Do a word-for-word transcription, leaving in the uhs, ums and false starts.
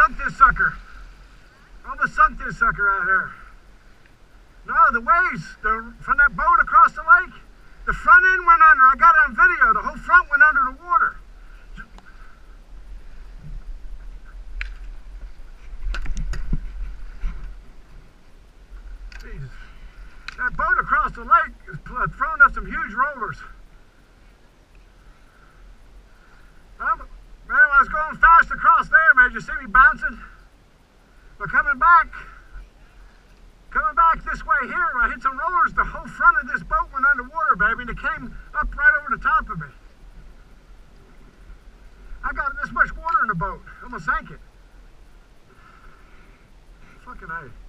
sunk this sucker. Almost sunk this sucker out here. No, the waves the, from that boat across the lake, the front end went under. I got it on video. The whole front went under the water. Jesus. That boat across the lake is throwing up some huge rollers. Um, man, I was going fast across there, man. Did you see me bouncing? But coming back, coming back this way here, I hit some rollers. The whole front of this boat went underwater, baby, and it came up right over the top of me. I got this much water in the boat. I almost sank it. Fucking A.